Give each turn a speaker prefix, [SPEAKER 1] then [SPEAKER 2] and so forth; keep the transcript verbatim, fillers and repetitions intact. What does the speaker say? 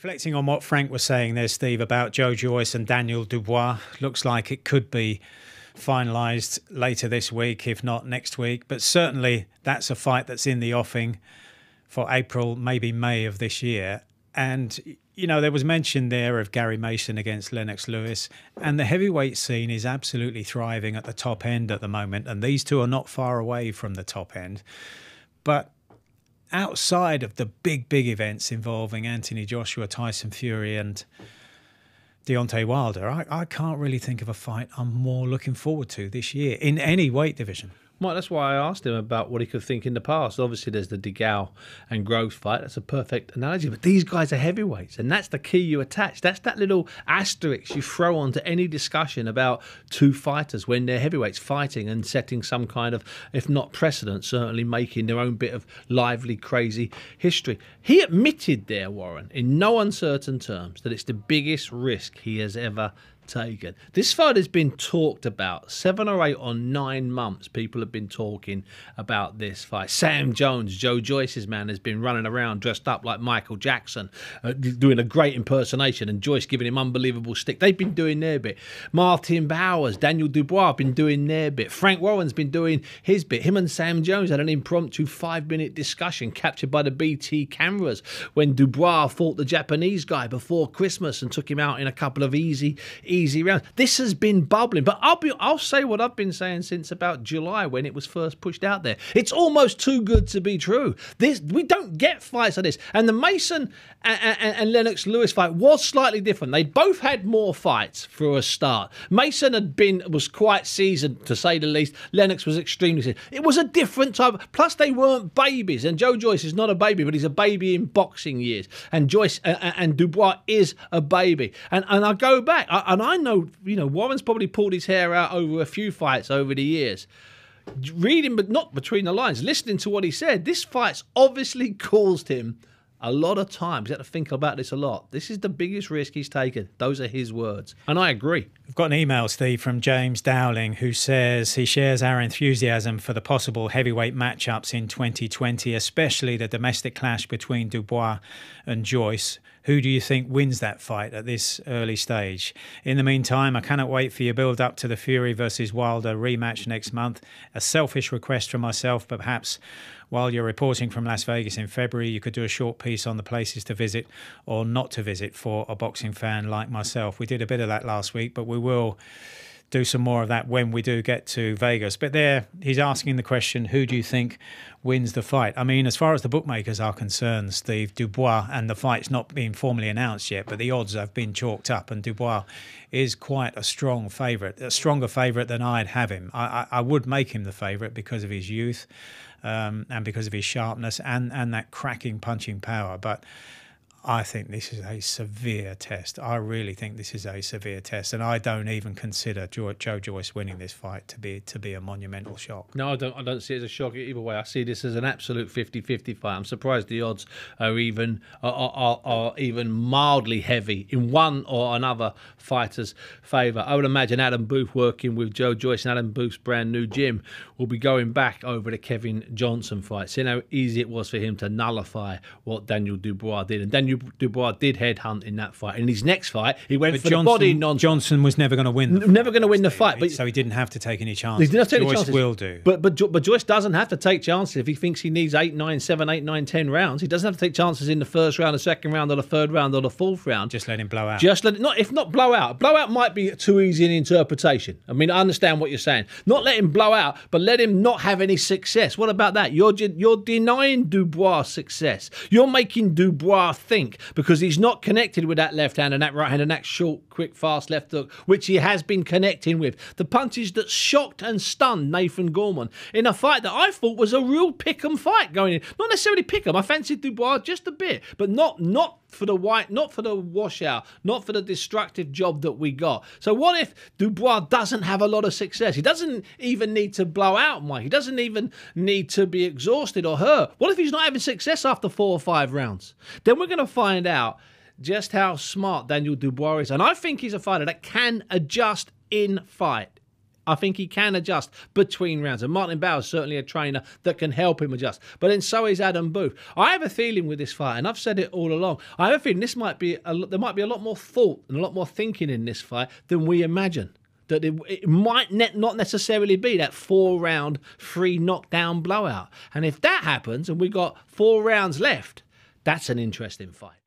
[SPEAKER 1] Reflecting on what Frank was saying there, Steve, about Joe Joyce and Daniel Dubois, looks like it could be finalised later this week, if not next week. But certainly that's a fight that's in the offing for April, maybe May of this year. And, you know, there was mention there of Gary Mason against Lennox Lewis, and the heavyweight scene is absolutely thriving at the top end at the moment. And these two are not far away from the top end. But outside of the big, big events involving Anthony Joshua, Tyson Fury and Deontay Wilder, I, I can't really think of a fight I'm more looking forward to this year in any weight division.
[SPEAKER 2] Well, that's why I asked him about what he could think in the past. Obviously, there's the DeGale and Groves fight. That's a perfect analogy. But these guys are heavyweights, and that's the key you attach. That's that little asterisk you throw onto any discussion about two fighters when they're heavyweights fighting and setting some kind of, if not precedent, certainly making their own bit of lively, crazy history. He admitted there, Warren, in no uncertain terms, that it's the biggest risk he has ever taken. This fight has been talked about seven or eight or nine months. People have been talking about this fight. Sam Jones, Joe Joyce's man, has been running around dressed up like Michael Jackson, uh, doing a great impersonation, and Joyce giving him unbelievable stick. They've been doing their bit. Martin Bowers, Daniel Dubois have been doing their bit. Frank Warren's been doing his bit. Him and Sam Jones had an impromptu five-minute discussion captured by the B T cameras when Dubois fought the Japanese guy before Christmas and took him out in a couple of easy easy rounds. This has been bubbling, but I'll be I'll say what I've been saying since about July when it was first pushed out there. It's almost too good to be true. This we don't get fights like this. And the Mason and, and, and Lennox Lewis fight was slightly different. They both had more fights for a start. Mason had been was quite seasoned, to say the least. Lennox was extremely seasoned. It was a different type. Plus, they weren't babies. And Joe Joyce is not a baby, but he's a baby in boxing years. And Joyce uh, and Dubois is a baby. And and I go back, I, and I know, you know, Warren's probably pulled his hair out over a few fights over the years. Reading, but not between the lines, listening to what he said, this fight's obviously caused him a lot of times. You have to think about this a lot. This is the biggest risk he's taken. Those are his words. And I agree.
[SPEAKER 1] We've got an email, Steve, from James Dowling, who says he shares our enthusiasm for the possible heavyweight matchups in twenty twenty, especially the domestic clash between Dubois and Joyce. Who do you think wins that fight at this early stage? In the meantime, I cannot wait for your build-up to the Fury versus Wilder rematch next month. A selfish request from myself, but perhaps while you're reporting from Las Vegas in February, you could do a short piece on the places to visit or not to visit for a boxing fan like myself. We did a bit of that last week, but we will do some more of that when we do get to Vegas. But there, he's asking the question, who do you think wins the fight? I mean, as far as the bookmakers are concerned, Steve, Dubois, and the fight's not been formally announced yet, but the odds have been chalked up, and Dubois is quite a strong favourite, a stronger favourite than I'd have him. I, I, I would make him the favourite because of his youth um, and because of his sharpness and, and that cracking punching power. But I think this is a severe test. I really think this is a severe test, and I don't even consider Joe, Joe Joyce winning this fight to be to be a monumental shock.
[SPEAKER 2] No, I don't. I don't see it as a shock either way. I see this as an absolute fifty fifty fight. I'm surprised the odds are even are, are, are even mildly heavy in one or another fighter's favour. I would imagine Adam Booth, working with Joe Joyce and Adam Booth's brand new gym, will be going back over the Kevin Johnson fight, seeing how easy it was for him to nullify what Daniel Dubois did. And Daniel Dubois did headhunt in that fight. In his next fight, he went
[SPEAKER 1] but
[SPEAKER 2] for
[SPEAKER 1] Johnson,
[SPEAKER 2] the body nonsense.
[SPEAKER 1] Johnson was never going to win. The fight,
[SPEAKER 2] never going to win the fight, but
[SPEAKER 1] so he didn't have to take any chances.
[SPEAKER 2] He didn't have to take
[SPEAKER 1] Joyce
[SPEAKER 2] any chances.
[SPEAKER 1] will do,
[SPEAKER 2] but but but Joyce doesn't have to take chances if he thinks he needs eight, nine, seven, eight, nine, ten rounds. He doesn't have to take chances in the first round, the second round, or the third round, or the fourth round.
[SPEAKER 1] Just let him blow out.
[SPEAKER 2] Just let it, not if not blow out. Blowout might be too easy an interpretation. I mean, I understand what you're saying. Not let him blow out, but let him not have any success. What about that? You're you're denying Dubois success. You're making Dubois think because he's not connected with that left hand and that right hand and that short, quick, fast left hook, which he has been connecting with. The punches that shocked and stunned Nathan Gorman in a fight that I thought was a real pick-em fight going in. Not necessarily pick-em. I fancied Dubois just a bit, but not not for the white, not for the washout, not for the destructive job that we got. So what if Dubois doesn't have a lot of success? He doesn't even need to blow out Mike. He doesn't even need to be exhausted or hurt. What if he's not having success after four or five rounds? Then we're going to find out just how smart Daniel Dubois is. And I think he's a fighter that can adjust in fight. I think he can adjust between rounds. And Martin Bauer's certainly a trainer that can help him adjust. But then so is Adam Booth. I have a feeling with this fight, and I've said it all along, I have a feeling this might be a, there might be a lot more thought and a lot more thinking in this fight than we imagine. That it, it might ne- not necessarily be that four-round, three knockdown blowout. And if that happens and we've got four rounds left, that's an interesting fight.